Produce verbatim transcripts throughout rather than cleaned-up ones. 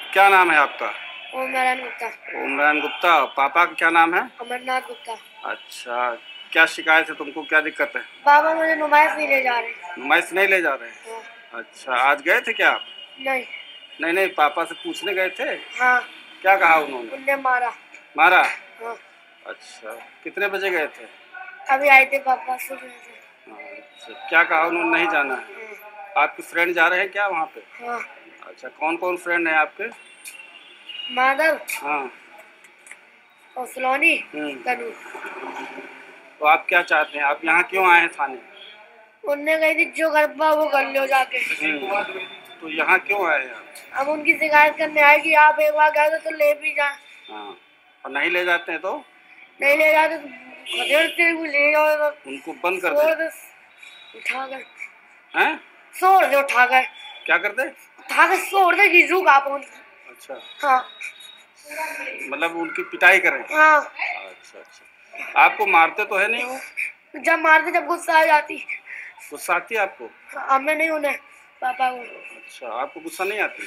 क्या नाम है आपका? ओम नारायण गुप्ता। ओम नारायण गुप्ता। पापा का क्या नाम है? अमरनाथ गुप्ता। अच्छा, क्या शिकायत है तुमको, क्या दिक्कत है? बाबा मुझे नुमाइश नहीं ले जा रहे। नुमाइश नहीं ले जा रहे हैं? हाँ। अच्छा, आज गए थे क्या आप? नहीं। नहीं नहीं, पापा से पूछने गए थे? हाँ। क्या कहा उन्होंने? उनने मारा। मारा? हाँ। अच्छा, कितने बजे गए थे? अभी आए थे पापा सुबह से। अच्छा, क्या कहा उन्होंने, नहीं जाना है? हाँ। आपके फ्रेंड जा रहे हैं क्या वहाँ पे? हाँ। अच्छा, कौन कौन फ्रेंड है आपके? माधव हाँ। और सलोनी हम्म। तनु। तो आप क्या चाहते हैं, आप यहाँ क्यों आए हैं थाने? उनने कही थी जो गरबा वो कर लो जाके। हम्म। तो यहाँ क्यों आए हैं आप? अब उनकी शिकायत करने आए कि आप एक बार गए तो ले भी जा। हाँ, और नहीं ले जाते हैं तो? नहीं ले जाते तो खदेड़ते हुए ले जाओ तो उनको बंद कर शोर दे। दे उठा कर। हैं? शोर दे उठा कर। क्या कर दे? उठा कर शोर दे कि रुक आप उन। अच्छा, हाँ। मतलब उनकी पिटाई करें? हाँ। अच्छा अच्छा, आपको मारते तो है नहीं? जब मारते जब गुस्सा आ जाती। गुस्सा आती है आपको? हमें नहीं, उन्हें पापा को। अच्छा, आपको गुस्सा नहीं आती?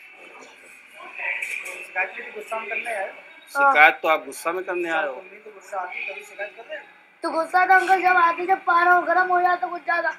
शिकायत गुस्सा में करने आए। शिकायत तो आप गुस्सा में करने आए हो। तो गुस्सा आती कभी शिकायत कर रहे। तो गुस्सा तो अंकल जब आती, जब पारा गर्म हो जाता कुछ ज्यादा।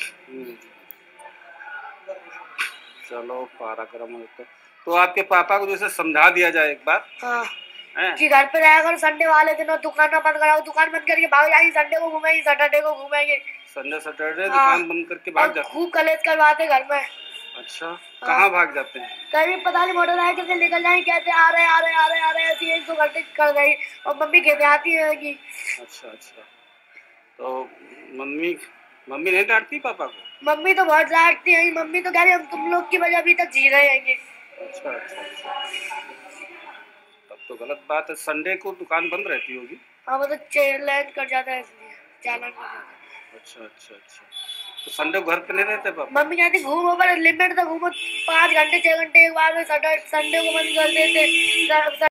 चलो, पारा गर्म हो तो तो आपके पापा को जैसे समझा दिया जाए एक बार। हाँ। हैं? कि घर पे रहेगा संडे वाले दिन और दुकान ना बंद कराओ, दुकान बंद करके भाग जाएगी, संडे को घूमेगी, सैटरडे को घूमेंगे। संडे सैटरडे हाँ। दुकान बंद करके भाग जाते हैं? खूब कलेश करवाते घर में। अच्छा, हाँ। कहाँ भाग जाते हैं? कभी पता नहीं मोटरसाइकिल से निकल जाए, कहते आ रहे आ रहे आ रहे आ रहे ऐसी एक दो घंटे कर गई और मम्मी कहते आती है कि। अच्छा अच्छा, तो मम्मी मम्मी नहीं डांटती पापा को? मम्मी तो बहुत डांटती है, मम्मी तो कह रही हम तुम लोग की वजह अभी तक जी रहे हैं। अच्छा अच्छा अच्छा, तब तो गलत बात है, संडे को दुकान बंद रहती होगी। हाँ, वो तो चैलेंज कर जाता है इसलिए चालान कर जाता है। अच्छा अच्छा अच्छा, तो संडे को घर पे नहीं रहते पापा? मम्मी कहती घूमो पर लिमिट तक घूमो, पाँच घंटे छह घंटे एक बार में, संडे को बंद कर देते।